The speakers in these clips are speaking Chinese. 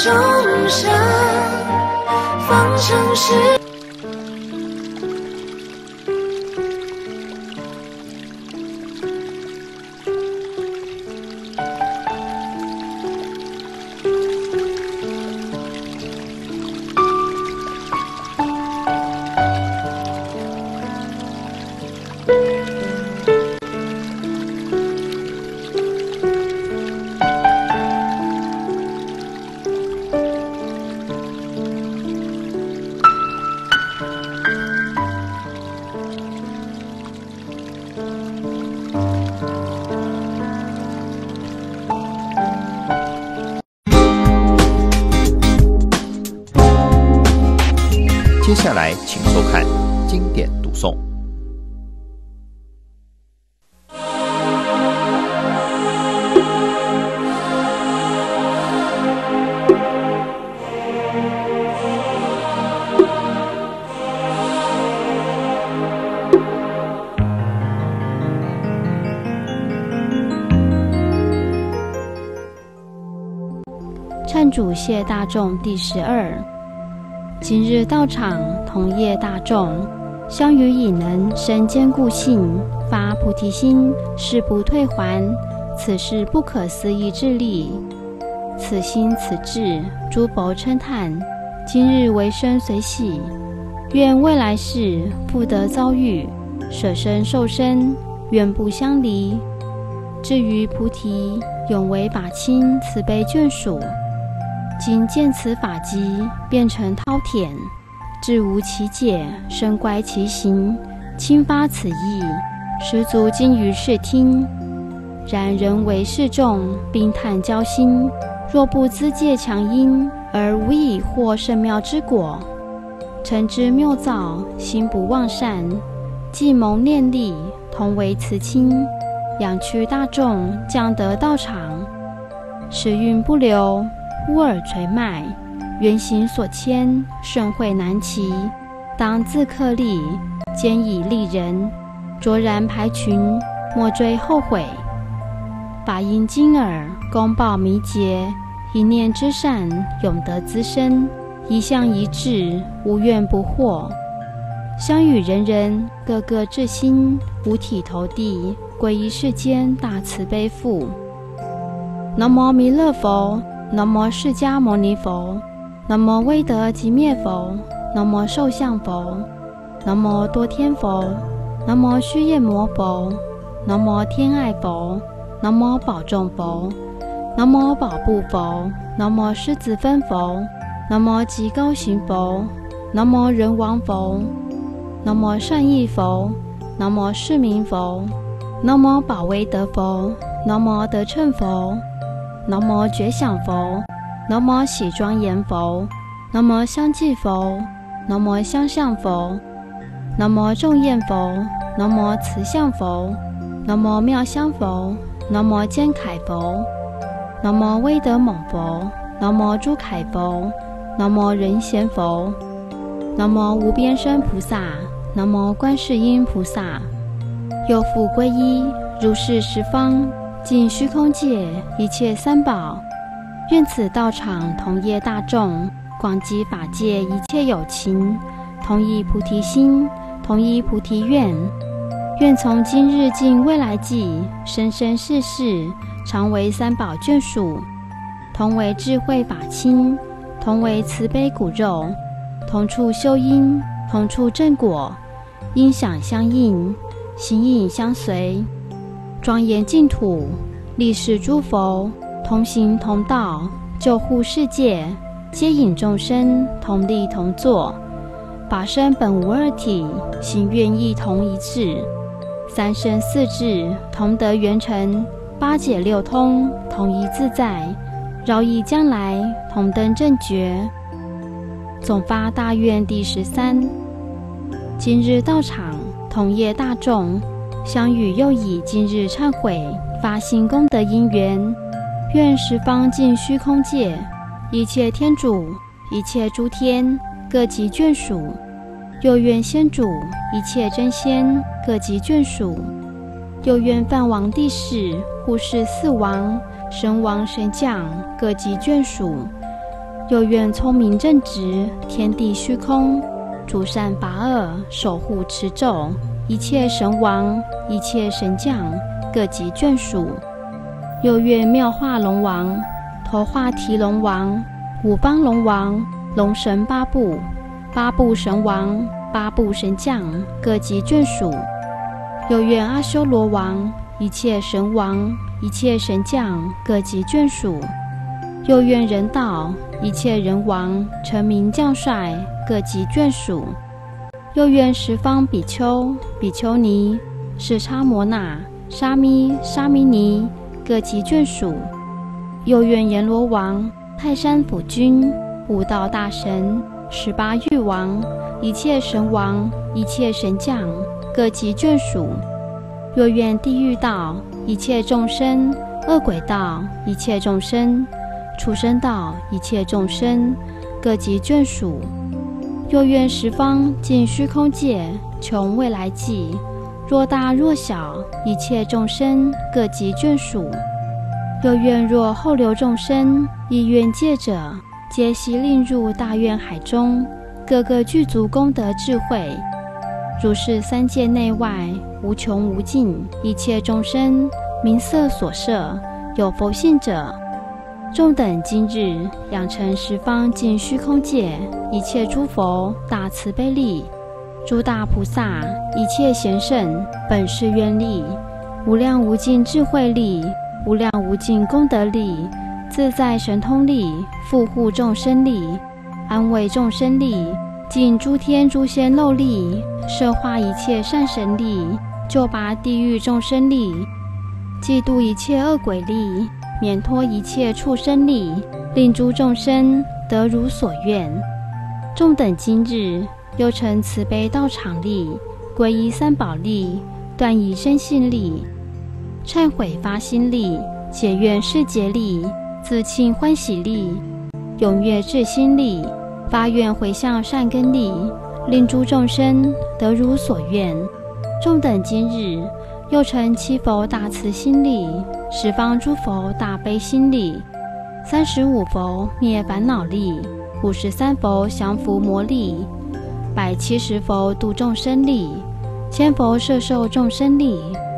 众生，方成事。 接下来，请收看经典读诵。 忏主谢大众第12。今日到场同业大众，相与以能生坚固性，发菩提心，誓不退还。此事不可思议之力，此心此志，诸佛称叹。今日为生随喜，愿未来世复得遭遇，舍身受身，愿不相离。至于菩提，永为法亲慈悲眷属。今见此法机，变成滔田，志无其解，深乖其行，轻发此意，十足精于视听。然人为示众，并叹交心，若不资戒强因，而无以获圣妙之果。诚知谬造，心不忘善，既蒙念力，同为慈亲，仰驱大众，降得道场，时运不留，忽尔垂脉，缘行所牵，甚会难期。当自克力，坚以利人，卓然排群，莫追后悔。法音金耳，公报弥结，一念之善，永得滋生。一向一致，无怨不惑。相与人人，个个至心，五体投地，皈依世间大慈悲父。南无弥勒佛，南无释迦牟尼佛，南无威德寂灭佛，南无寿相佛，南无多天佛，南无须夜摩佛，南无天爱佛，南无宝众佛，南无宝布佛，南无狮子分佛，南无极高行佛，南无人王佛，南无善意佛，南无世明佛，南无宝威德佛，南无得称佛，南无觉想佛，南无喜庄严佛，南无相继佛，南无相向佛，南无众焰佛，南无慈相佛，南无妙香佛，南无坚凯佛，南无威德猛佛，南无诸凯佛，南无人贤佛，南无无边身菩萨，南无观世音菩萨。又复皈依如是十方尽虚空界一切三宝，愿此道场同业大众，广集法界一切有情，同一菩提心，同一菩提愿。愿从今日尽未来际，生生世世常为三宝眷属，同为智慧法亲，同为慈悲骨肉，同处修因，同处正果，因想相应，形影相随，庄严净土，历世诸佛，同行同道，救护世界，接引众生，同力同作。法身本无二体，行愿意同一致。三身四智同得圆成，八解六通同一自在，饶益将来同登正觉。总发大愿第13。今日到场同业大众，相与又以今日忏悔发心功德因缘，愿十方尽虚空界一切天主，一切诸天各集眷属，又愿先主一切真仙各集眷属，又愿梵王帝释护世四王神王神将各集眷属， 又愿聪明正直，天地虚空，诸善拔恶，守护持咒，一切神王，一切神将，各级眷属。又愿妙化龙王，头化提龙王，五方龙王，龙神八部，八部神王，八部神将，各级眷属。又愿阿修罗王，一切神王，一切神将，各级眷属。又愿人道，一切人王，臣民将帅，各级眷属。又愿十方比丘、比丘尼、释迦摩那、沙弥、沙弥尼，各级眷属。又愿阎罗王、泰山府君、悟道大神、18狱王，一切神王，一切神将，各级眷属。又愿地狱道，一切众生，恶鬼道，一切众生，畜生道，一切众生，各级眷属。又愿十方尽虚空界，穷未来际，若大若小，一切众生，各级眷属。又愿若后流众生，意愿戒者，皆悉令入大愿海中，各个具足功德智慧。如是三界内外，无穷无尽，一切众生，名色所摄，有佛性者，众等今日养成十方尽虚空界，一切诸佛大慈悲力，诸大菩萨一切贤圣本誓愿力，无量无尽智慧力，无量无尽功德力，自在神通力，护护众生力，安慰众生力，尽诸天诸仙漏力，摄化一切善神力，救拔地狱众生力，济度一切恶鬼力，免脱一切畜生力，令诸众生得如所愿。众等今日又成慈悲道场力，皈依三宝力，断疑生信力，忏悔发心力，解愿释结力，自庆欢喜力，踊跃至心力，发愿回向善根力，令诸众生得如所愿。众等今日又成七佛大慈心力，十方诸佛大悲心力，35佛灭烦恼力，53佛降伏魔力，170佛度众生力，1000佛摄受众生力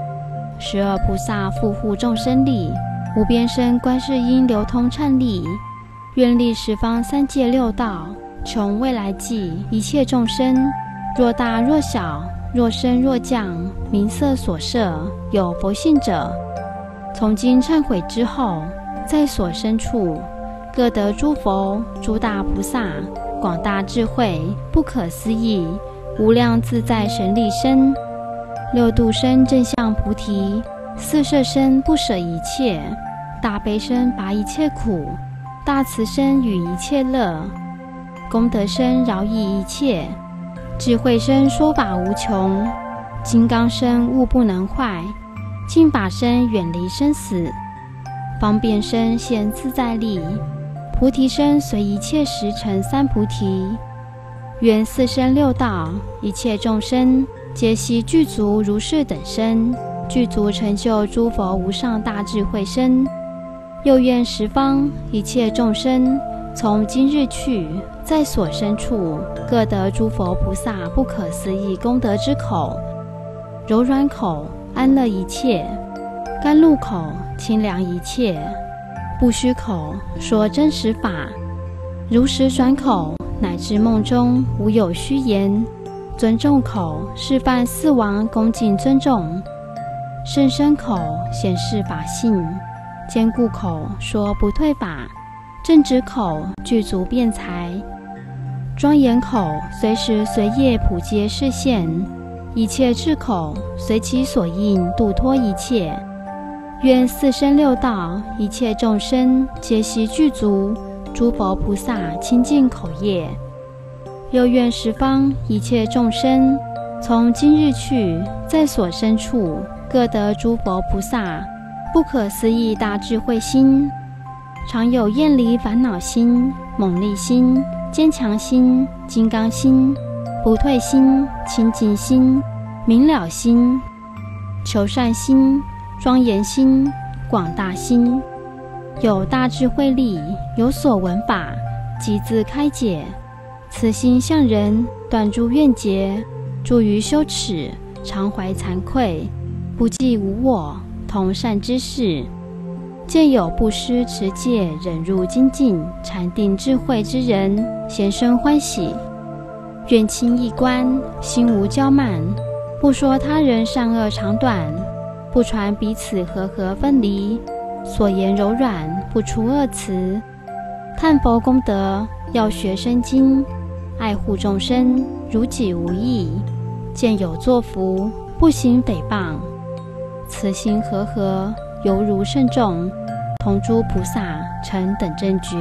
，12菩萨护护众生力，无边身观世音流通忏力，愿力十方三界六道，穷未来际，一切众生，若大若小，若升若降，名色所摄，有佛性者，从今忏悔之后，在所身处，各得诸佛、诸大菩萨广大智慧，不可思议，无量自在神力身，六度身正向菩提，四摄身不舍一切，大悲身拔一切苦，大慈身与一切乐，功德身饶益一切，智慧身说法无穷，金刚身物不能坏，净法身远离生死，方便身现自在力，菩提身随一切时成三菩提。愿四生六道一切众生皆悉具足如是等身，具足成就诸佛无上大智慧身。又愿十方一切众生从今日去，在所身处，各得诸佛菩萨不可思议功德之口，柔软口安乐一切，甘露口清凉一切，不虚口说真实法，如实转口乃至梦中无有虚言，尊重口示范四王恭敬尊重，甚深口显示法性，坚固口说不退法，正直口具足辩才，庄严口随时随业普皆示现，一切智口随其所应度脱一切。愿四生六道一切众生皆悉具足诸佛菩萨清净口业。又愿十方一切众生从今日去，在所身处，各得诸佛菩萨不可思议大智慧心，常有厌离烦恼心、猛力心、坚强心、金刚心、不退心、清净心、明了心、求善心、庄严心、广大心，有大智慧力，有所闻法， 即自开解。慈心向人，断诸怨结，助于羞耻，常怀惭愧，不计无我，同善之事。见有布施持戒忍辱精进禅定智慧之人，咸生欢喜。愿亲一观，心无骄慢，不说他人善恶长短，不传彼此和合分离，所言柔软，不出恶词。叹佛功德，要学深经，爱护众生，如己无益。见有作福，不行诽谤，慈心和合，犹如圣众，同诸菩萨成等正觉。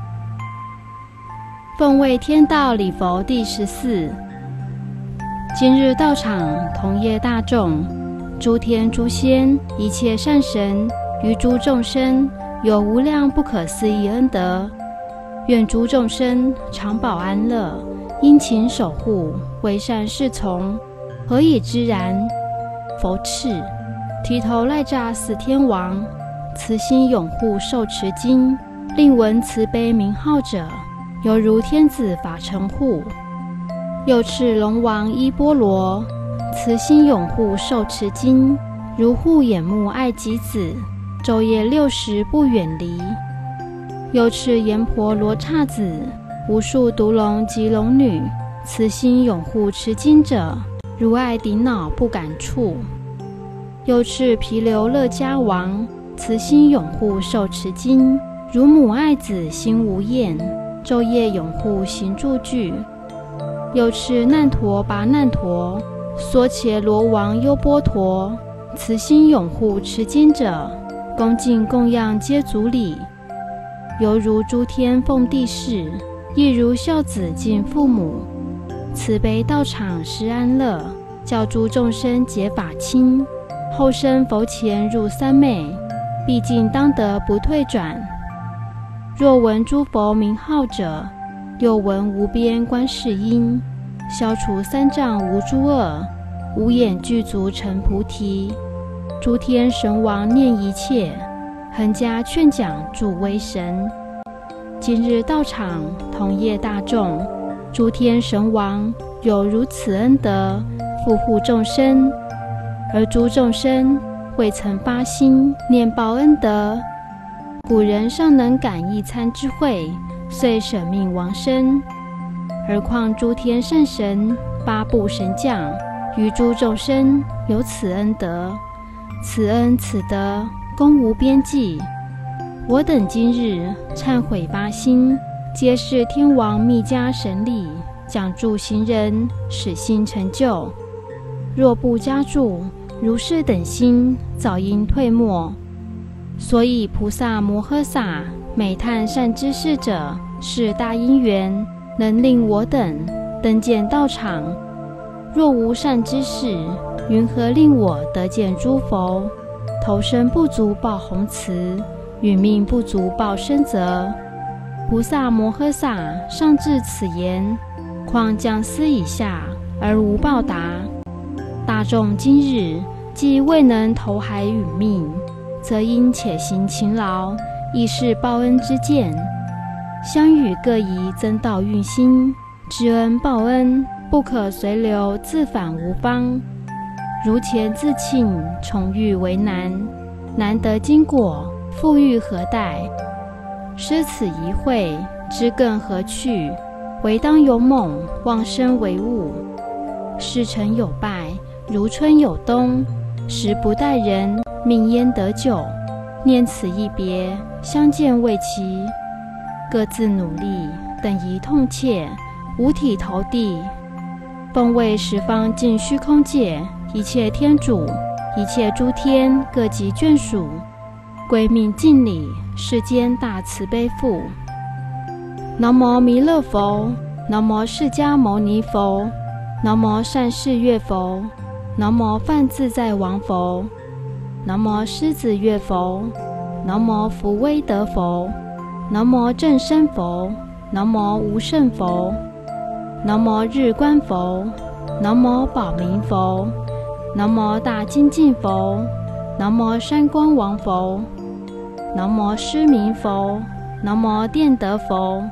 奉为天道礼佛第14。今日道场同业大众，诸天诸仙，一切善神，于诸众生有无量不可思议恩德。愿诸众生常保安乐，殷勤守护，为善是从。何以知然？佛敕：提头赖诈四天王，慈心拥护受持经，令闻慈悲名号者，犹如天子法成护。又敕龙王依波罗，慈心拥护受持经，如护眼目爱己子，昼夜60不远离。又敕阎婆罗刹子，无数毒龙及龙女，慈心拥护持经者，如爱顶脑不敢触。又敕毗留勒迦王，慈心拥护受持经，如母爱子心无厌，昼夜拥护行住具。又敕难陀跋难陀，娑伽罗王优波陀，慈心拥护持经者，恭敬供养皆足礼。犹如诸天奉帝释，亦如孝子敬父母。慈悲道场施安乐，教诸众生解法亲。后生佛前入三昧，毕竟当得不退转。若闻诸佛名号者，又闻无边观世音，消除三障无诸恶，无眼具足成菩提。诸天神王念一切，恒加劝讲助威神。今日道场同业大众，诸天神王有如此恩德，护护众生，而诸众生未曾发心念报恩德。古人尚能感一餐之慧，遂舍命亡身，何况诸天善神、八部神将，于诸众生有此恩德，此恩此德，功无边际。我等今日忏悔发心，皆是天王密加神力，讲助行人，使心成就。若不加助，如是等心早应退没。所以菩萨摩诃萨每叹善知识者，是大因缘，能令我等登见道场。若无善知识，云何令我得见诸佛？投生不足报宏慈，殒命不足报深泽。菩萨摩诃萨上至此言，况将斯以下而无报答？大众今日既未能投海殒命，则应且行勤劳，亦是报恩之见。相与各宜增道运心，知恩报恩，不可随流自返无方。如前自庆，重遇为难，难得经果，复欲何待？失此一会，知更何去？唯当勇猛，忘身为物。事成有败，如春有冬，时不待人，命焉得久。念此一别，相见未期。各自努力，等宜痛切，五体投地。奉为十方尽虚空界，一切天主，一切诸天各级眷属，归命敬礼世间大慈悲父。南无弥勒佛，南无释迦牟尼佛，南无善逝月佛，南无梵自在王佛，南无狮子月佛，南无福威德佛，南无正身佛，南无无胜佛，南无日观佛，南无宝明佛，南无大精进佛，南无山光王佛，南无狮明佛，南无电德佛，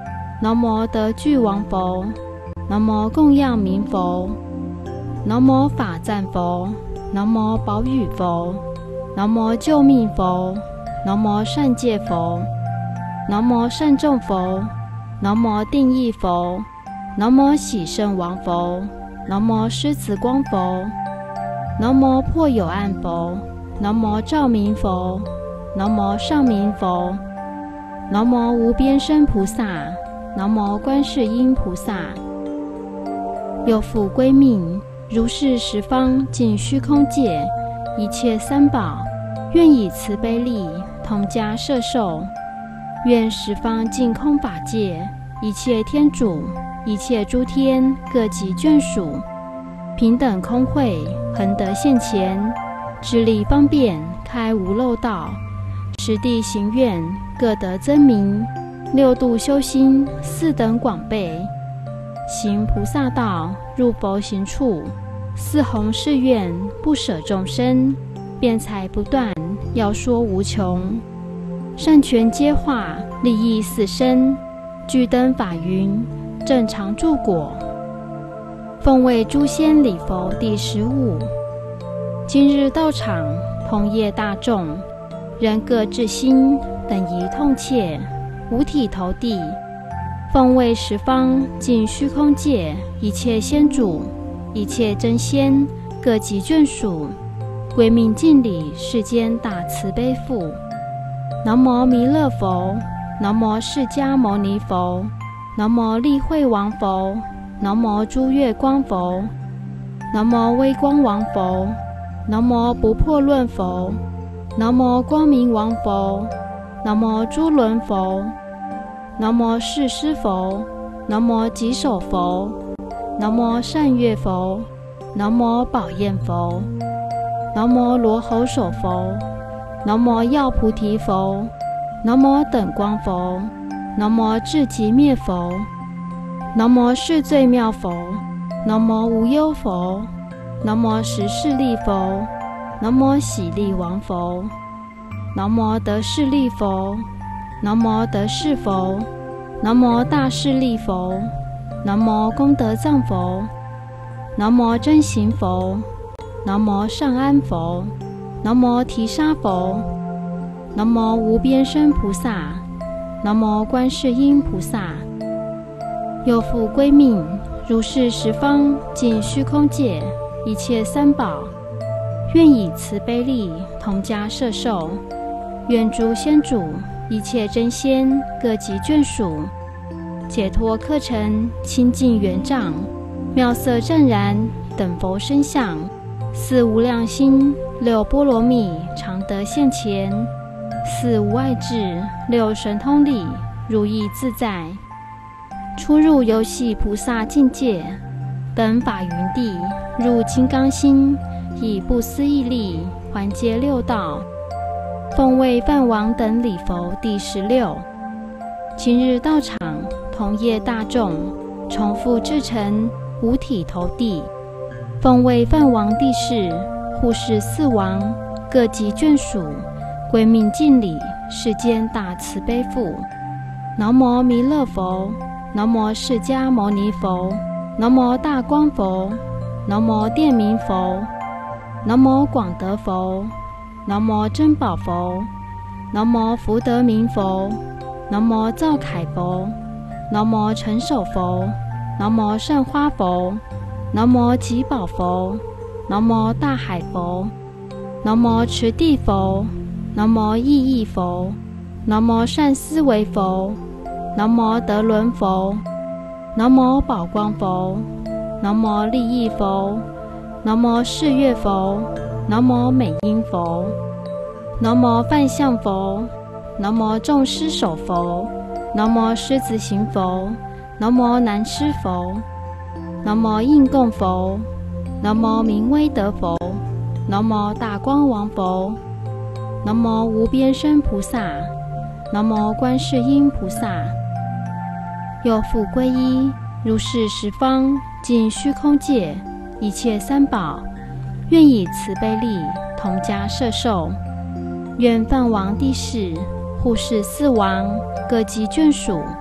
南无得具王佛，南无供养明佛，南无法赞佛，南无宝雨佛，南无救命佛，南无善戒佛，南无善众佛，南无定意佛，南无喜胜王佛，南无狮子光佛，南无破有暗佛，南无照明佛，南无上明佛，南无无边身菩萨，南无观世音菩萨。又复归命，如是十方尽虚空界一切三宝，愿以慈悲力同家摄受。愿十方尽空法界一切天主，一切诸天各级眷属，平等空慧，恒得现前，智力方便，开无漏道，十地行愿，各得增明，六度修心，四等广备，行菩萨道，入佛行处，四弘誓愿，不舍众生，辩才不断，要说无穷，善权皆化，利益四身，具灯法云，正常住果。奉为诸仙礼佛第15。今日到场，同业大众，人各至心，等宜痛切，五体投地。奉为十方尽虚空界一切仙主，一切真仙，各级眷属，归命敬礼世间大慈悲父。南无弥勒佛，南无释迦牟尼佛，南无力慧王佛，南无诸月光佛，南无微光王佛，南无不破论佛，南无光明王佛，南无诸轮佛，南无世师佛，南无吉首佛，南无善乐佛，南无宝焰佛，南无罗喉首佛，南无药菩提佛，南无等光佛，南无至极灭佛，南无世最妙佛，南无无忧佛，南无十势力佛，南无喜力王佛，南无得势力佛，南无得势佛，南无大势力佛，南无功德藏佛，南无真行佛，南无上安佛，南无提沙佛，南无无边身菩萨，南无观世音菩萨。又复归命，如是十方尽虚空界一切三宝，愿以慈悲力同家摄受。愿诸仙主，一切真仙，各级眷属，解脱课程，清净圆障，妙色湛然，等佛身相，四无量心，六波罗蜜，常得现前，四无碍智，六神通力，如意自在。出入游戏菩萨境界，登法云地，入金刚心，以不思议力还接六道。奉为梵王等礼佛第16。今日到场，同业大众，重复至诚，五体投地。奉为梵王帝释，护世四王，各级眷属，归命敬礼世间大慈悲父。南无弥勒佛，南无释迦牟尼佛，南无大光佛，南无电明佛，南无广德佛，南无珍宝佛，南无福德明佛，南无造凯佛，南无成首佛，南无善花佛，南无吉宝佛，南无大海佛，南无持地佛，南无意义佛，南无善思维佛，南无德轮佛，南无宝光佛，南无利益佛，南无世月佛，南无美音佛，南无梵相佛，南无众狮首佛，南无狮子行佛，南无南狮佛，南无应供佛，南无明威德佛，南无大光王佛，南无无边身菩萨，南无观世音菩萨。又复皈依，如是十方尽虚空界一切三宝，愿以慈悲力同家摄受。愿梵王帝释，护世四王，各级眷属，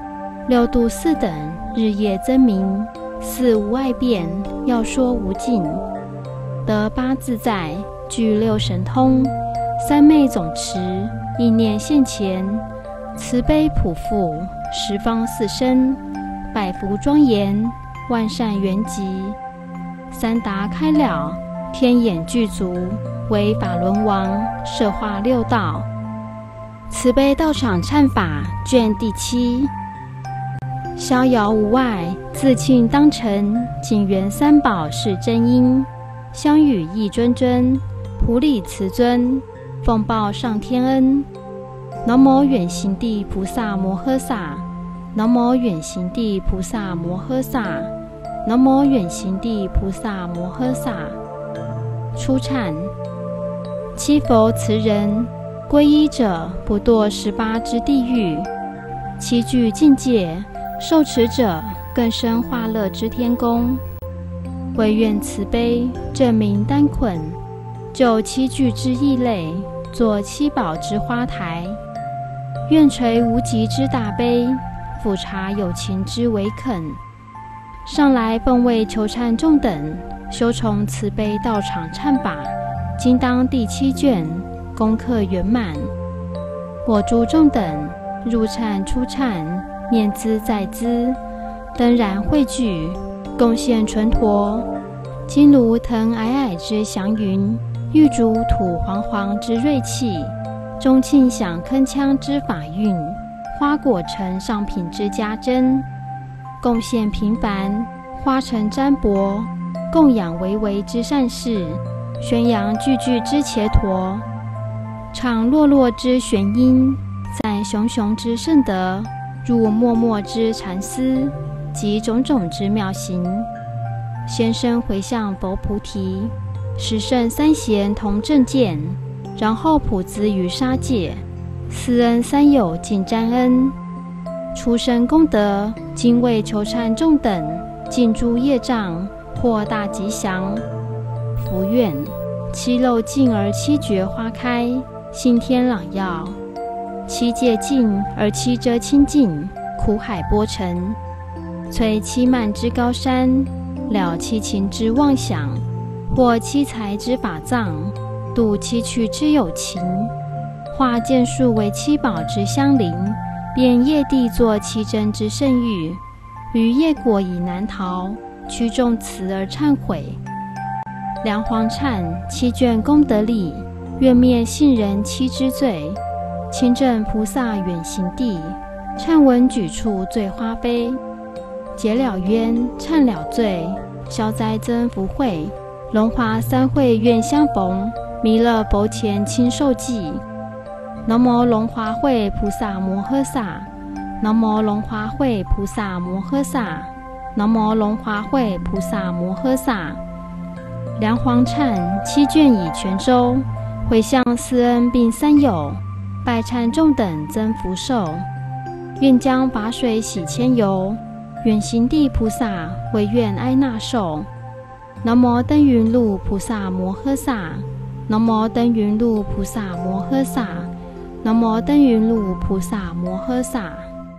六度四等日夜增明，四无碍变，要说无尽。得八自在，具六神通，三昧总持，意念现前，慈悲普覆，十方四身，百福庄严，万善圆寂，三达开了，天眼具足，为法轮王，摄化六道。慈悲道场忏法卷第7。逍遥无碍，自庆当成，警圆三宝是真因。相与一尊尊，普理慈尊，奉报上天恩。南无远行地菩萨摩诃萨，南无远行地菩萨摩诃萨，南无远行地菩萨摩诃萨。初忏：七佛慈人，皈依者不堕18之地狱，七具境界，受持者更生化乐之天宫。唯愿慈悲证明单捆，就七具之异类，作七宝之花台。愿垂无极之大悲，俯察有情之唯恳。上来奉为求忏众等，修从慈悲道场忏法，今当第7卷，功课圆满。我诸众等入忏出忏，念兹在兹，登然汇聚，贡献纯陀。金炉腾霭霭之祥云，玉竹吐煌煌之瑞气，钟磬响铿锵之法韵，花果成上品之佳珍。贡献平凡，花成占卜，供养唯唯之善事，宣扬句句之伽陀，唱落落之玄音，赞熊熊之圣德，入默默之禅思，及种种之妙行。先生回向佛菩提，十圣三贤同正见，然后普资于沙界，四恩三友尽沾恩。出生功德，今为求忏众等，尽诸业障，获大吉祥。福愿七漏尽而七觉花开，信天朗耀；七界尽而七遮清净，苦海波沉。摧七慢之高山，了七情之妄想，获七财之法藏，度七趣之有情。化剑树为七宝之相邻，便业地作七真之圣域。于业果已难逃，屈众慈而忏悔。梁皇忏七卷功德力，愿灭信人七之罪。清正菩萨远行地，忏闻举处罪花飞。解了冤，忏了罪，消灾增福慧。龙华三会愿相逢，弥勒佛前亲受记。南无龙华会菩萨摩诃萨，南无龙华会菩萨摩诃萨，南无龙华会菩萨摩诃萨。梁皇忏七卷已全收，回向四恩并三友，拜忏众等增福寿。愿将法水洗千由，远行地菩萨唯愿哀纳受。南无登云路菩萨摩诃萨，南无登云路菩萨摩诃萨，南无登云路菩萨摩诃萨。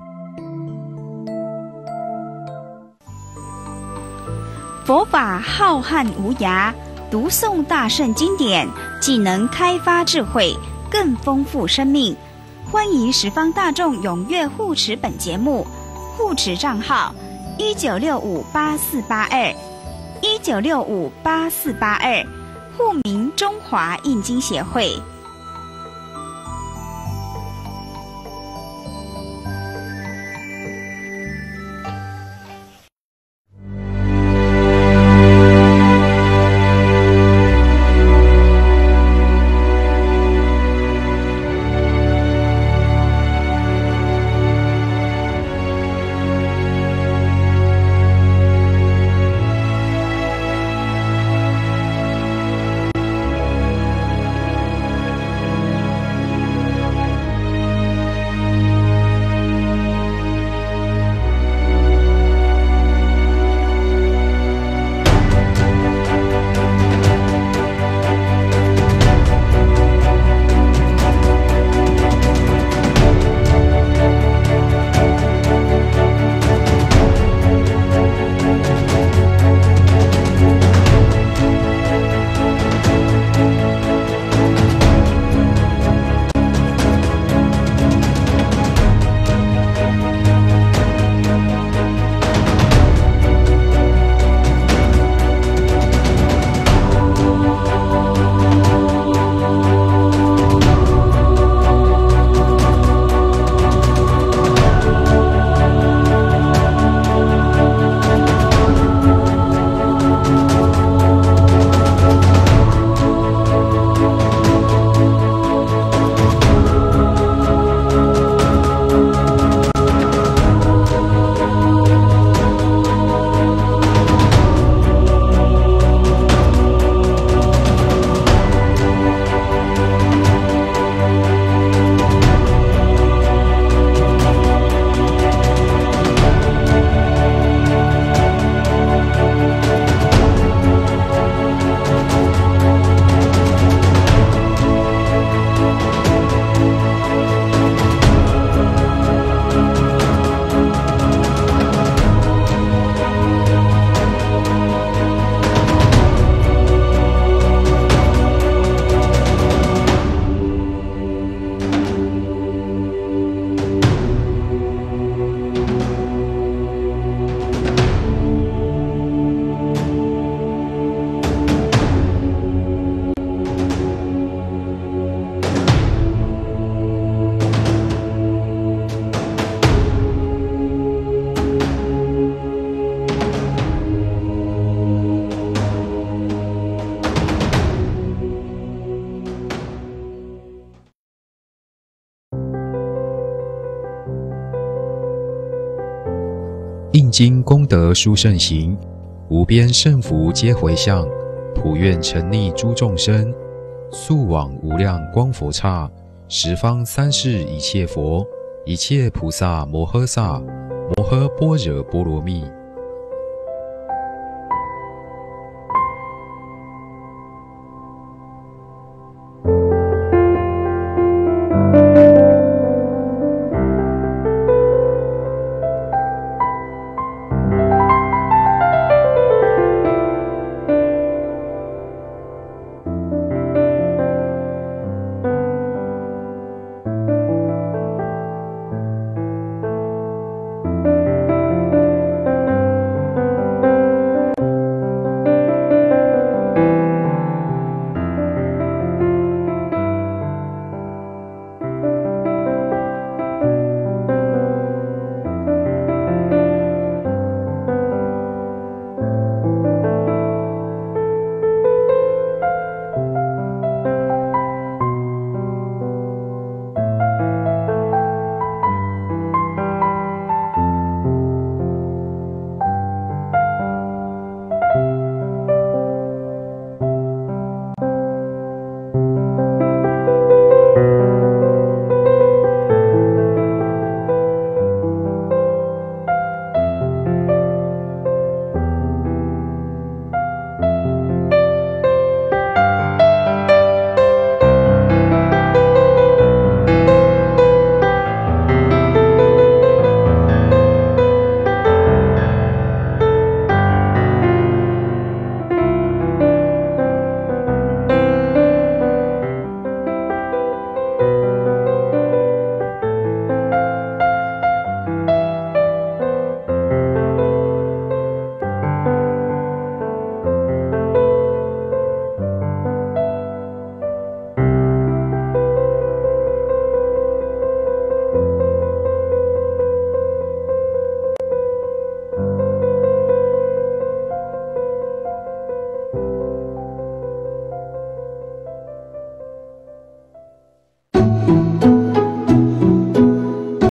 佛法浩瀚无涯，读诵大圣经典，既能开发智慧，更丰富生命。欢迎十方大众踊跃护持本节目，护持账号19658482，19658482，户名中华印经协会。 今功德殊胜行，无边胜福皆回向，普愿沉溺诸众生，速往无量光佛刹，十方三世一切佛，一切菩萨摩诃萨，摩诃般若波罗蜜。